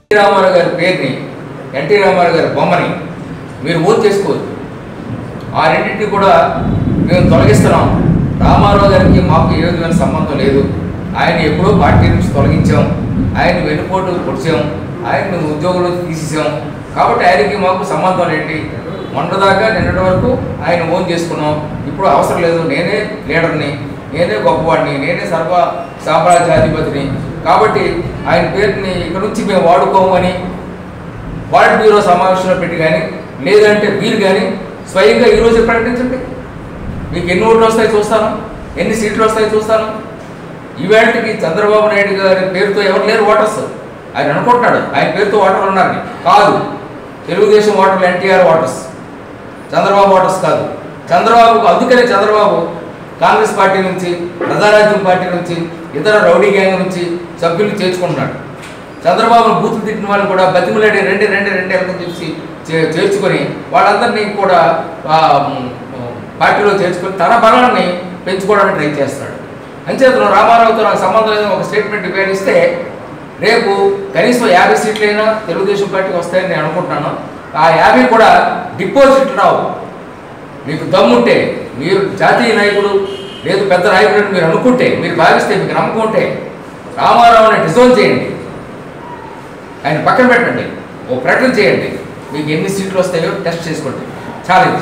రామారావు గారి పేరుని, ఎన్టీ రామారావు గారి బొమ్మని మీరు ఓన్ చేసుకోవద్దు. ఆ రెండింటిని కూడా మేము తొలగిస్తున్నాం. రామారావు గారికి మాకు ఏ విధమైన సంబంధం లేదు. ఆయన ఎప్పుడో పార్టీ నుంచి తొలగించాం, ఆయన వెన్నుపోటు పొడిచాం, ఆయన ఉద్యోగులు తీసేసాం. కాబట్టి ఆయనకి మాకు సంబంధం ఏంటి? మొన్నదాకా నిన్నటి వరకు ఆయన ఓన్ చేసుకున్నాం. ఇప్పుడు అవసరం లేదు. నేనే లీడర్ని, నేనే గొప్పవాడిని, నేనే సర్వ సామ్రాజ్యాధిపతిని. కాబట్టి ఆయన పేరుని ఇక్కడ నుంచి మేము వాడుకోము అని వార్డ్ బ్యూరో సమావేశంలో పెట్టి కానీ, లేదంటే మీరు కానీ స్వయంగా ఈరోజు ప్రకటించండి. మీకు ఎన్ని ఓట్లు వస్తాయి చూస్తాను, ఎన్ని సీట్లు వస్తాయి చూస్తాను. ఈవేళకి చంద్రబాబు నాయుడు గారి పేరుతో ఎవరు లేరు ఓటర్స్. ఆయన అనుకుంటున్నాడు ఆయన పేరుతో ఓటర్లు ఉన్నారని. కాదు, తెలుగుదేశం ఓటర్లు, ఎన్టీఆర్ ఓటర్స్, చంద్రబాబు ఓటర్స్ కాదు. చంద్రబాబుకు అందుకనే చంద్రబాబు కాంగ్రెస్ పార్టీ నుంచి, ప్రజారాజ్యం పార్టీ నుంచి, ఇతర రౌడీ గ్యాంగ్ నుంచి సభ్యులు చేర్చుకుంటున్నాడు. చంద్రబాబును బూతులు తిట్టిన వాళ్ళు కూడా బతిమలాడి రెండు ఎలకని చూసి చేర్చుకొని వాళ్ళందరినీ కూడా పార్టీలో చేర్చుకొని తన బలాన్ని పెంచుకోవడానికి ట్రై చేస్తాడు. అంచేతను రామారావుతో నాకు సంబంధం లేదని ఒక స్టేట్మెంట్ ఉపయోగిస్తే రేపు కనీసం 50 సీట్లైనా తెలుగుదేశం పార్టీకి వస్తాయని నేను అనుకుంటున్నాను. ఆ 50 కూడా డిపాజిట్లు రావు. మీకు దమ్ముంటే, మీరు జాతీయ నాయకుడు లేదు పెద్ద నాయకుడు అని మీరు అనుకుంటే, మీరు భావిస్తే, మీకు నమ్మకం ఉంటే రామారావుని డిజోల్వ్ చేయండి, ఆయన పక్కన పెట్టండి, ఓ ప్రకటన చేయండి. మీకు ఎన్ని సీట్లు వస్తాయో టెస్ట్ చేసుకోండి. ఛాలెంజ్.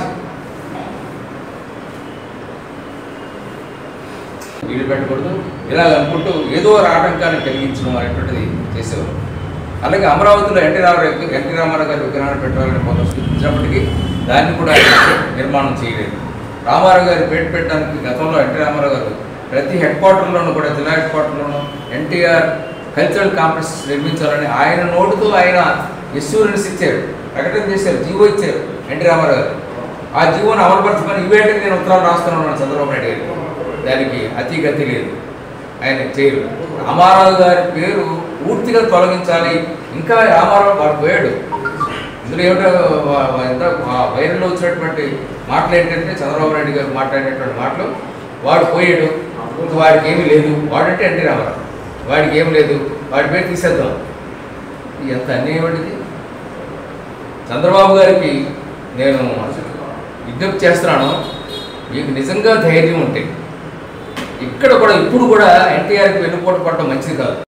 వీళ్ళు పెట్టకూడదు, ఇలా అనుకుంటూ ఏదో ఆటంకాన్ని కలిగించడం అనేటువంటిది చేసేవారు. అలాగే అమరావతిలో ఎన్టీ రామారావు గారి విగ్రహాన్ని పెట్టాలని కొంత సూచించినప్పటికీ దాన్ని కూడా నిర్మాణం చేయలేదు. రామారావు గారి పేట పెట్టడానికి గతంలో ఎన్టీ రామారావు గారు ప్రతి హెడ్ క్వార్టర్లోనూ కూడా, జిల్లా హెడ్ క్వార్టర్లోనూ ఎన్టీఆర్ కల్చరల్ కాంప్లెక్స్ నిర్మించాలని ఆయన నోటుతో ఆయన ఎష్యూరెన్స్ ఇచ్చారు, ప్రకటన చేశారు, జీవో ఇచ్చారు ఎన్టీ రామారావు గారు. ఆ జీవోను అమలుపరచమని ఈవేళకి నేను ఉత్తరాలు రాస్తున్నాను చంద్రబాబు నాయుడు గారు. దానికి అతిగతి లేదు, ఆయన చేయరు. రామారావు గారి పేరు పూర్తిగా తొలగించాలి. ఇంకా రామారావు వాడు పోయాడు. ఇందులో ఏమిటో ఎంత వైరల్లో వచ్చినటువంటి మాటలు ఏంటంటే చంద్రబాబు నాయుడు గారు మాట్లాడేటువంటి మాటలు, వాడు పోయాడు, ఇంక వాడికి ఏమీ లేదు. వాడంటే ఎన్టీ రామారావు, వాడికి ఏమి లేదు, వాడి పేరు తీసేద్దాం. ఎంత అన్యాయం ఇది. చంద్రబాబు గారికి నేను విజ్ఞప్తి చేస్తున్నాను, మీకు నిజంగా ధైర్యం ఉంటే ఇక్కడ కూడా ఇప్పుడు కూడా ఎన్టీఆర్కి వెన్నుపోటు పడడం మంచిది కాదు.